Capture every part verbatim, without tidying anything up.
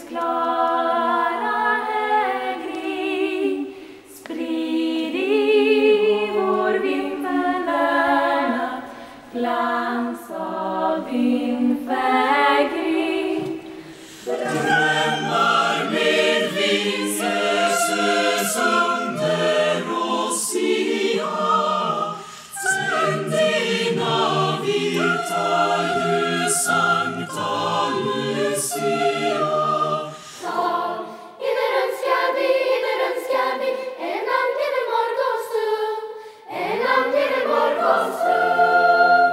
klara hägring, sprid i vår vinternatt glans av din fägring. Drömmar med vinges under oss ja, tänd dina vita ljus, Sankta Lucia. Ja, eder önskar vi, eder önskar vi en angenäm morgonstund, en angenäm morgonstund.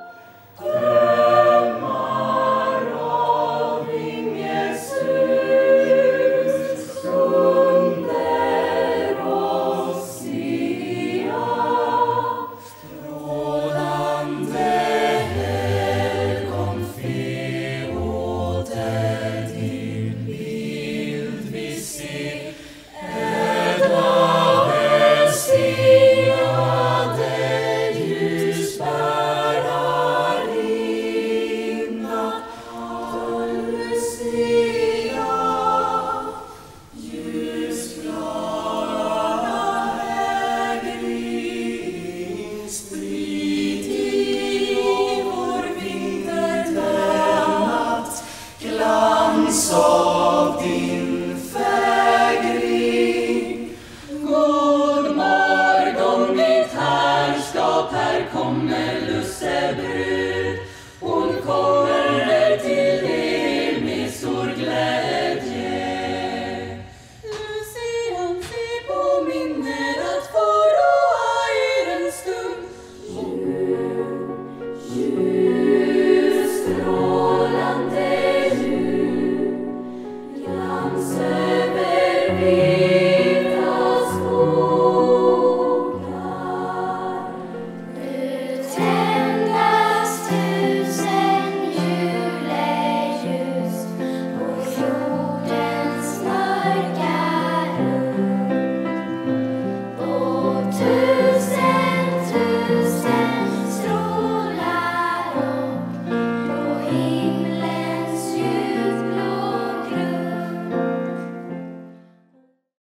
Drömmar av vingesus under oss ja, strålande helgon fe åter din bild vi ser, ädla välsignade ljusbärarinna, Lucia, ljusklara hägring, sprid i vår vinternatt glans